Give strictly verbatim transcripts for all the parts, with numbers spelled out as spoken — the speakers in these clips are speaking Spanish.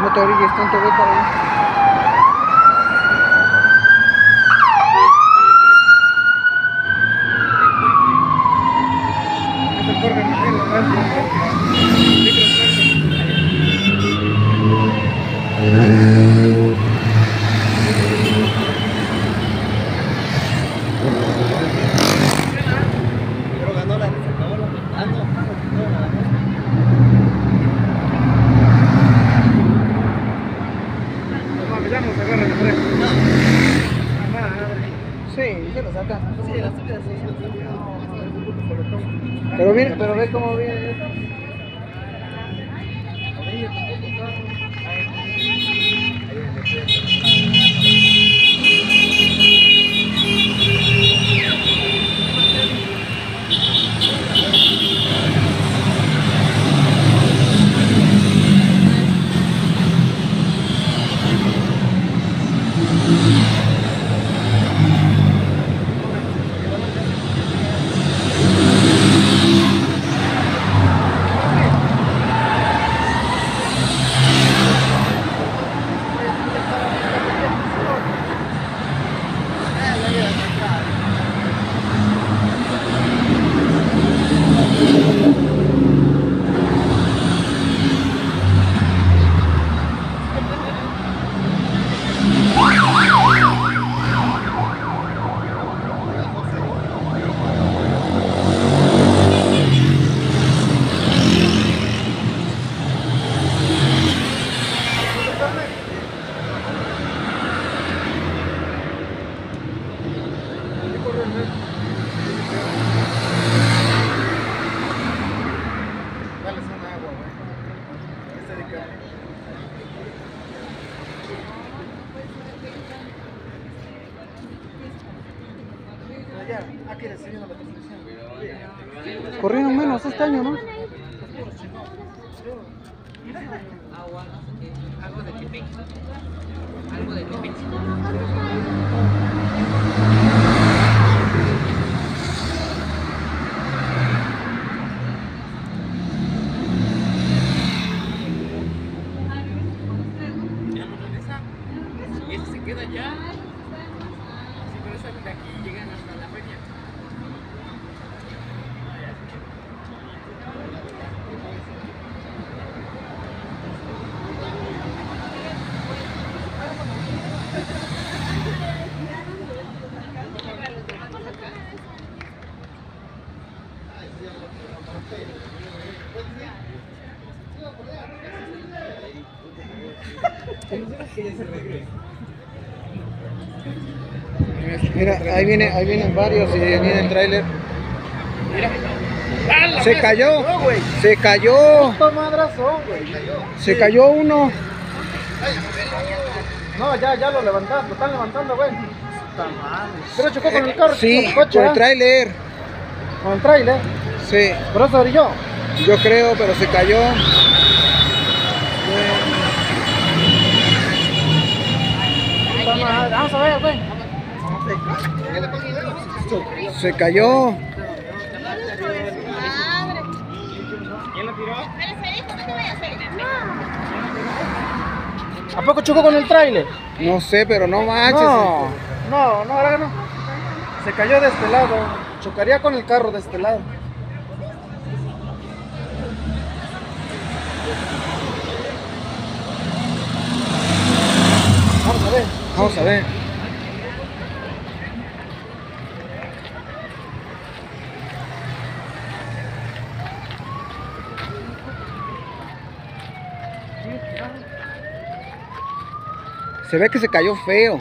No te orilles tanto, ve para allá. Pero ganó la recetadora. Ah, no, no, Vamos, agarra el freno. no. Sí, se lo saca. Sí, la subida sí, sí, sí. Pero viene, pero ve cómo viene esto. Corrieron menos este año, ¿no? Agua, no sé qué, algo de Tepex. Algo de Tepex. Y ese se queda ya. Sí, pero esa de aquí llegan hasta la feria. Mira, ahí viene, ahí vienen varios y ahí viene el tráiler. Se cayó, se cayó, se cayó uno. No, ya, ya lo levantaron, lo están levantando, güey. Pero chocó con el carro, Sí, con el coche, con el ¿eh? tráiler. Con el trailer. Sí, Por eso brilló. yo creo, pero se cayó. Vamos a ver, güey. Se cayó. ¿Quién lo tiró? ¿A poco chocó con el trailer? No sé, pero no manches. No, no, no, ahora no. Se cayó de este lado. Chocaría con el carro de este lado. Vamos a ver. Vamos a ver. Se ve que se cayó feo.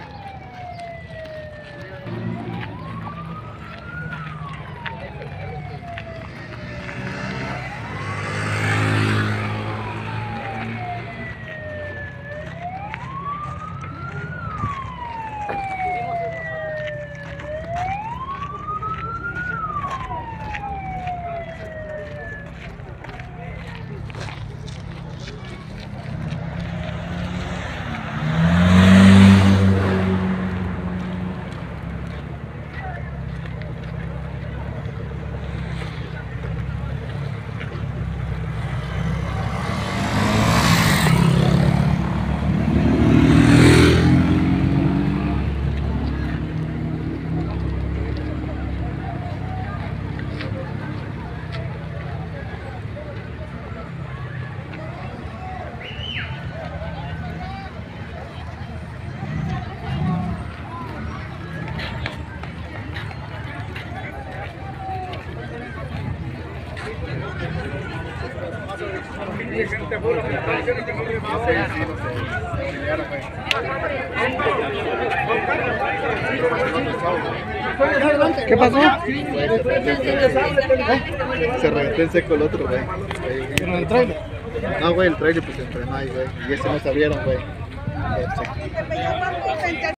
¿Qué pasó? Se reventó en seco el otro, güey. Pero en el trailer. No, güey, el trailer pues se frenó ahí, güey. Y ese no se abrieron, güey.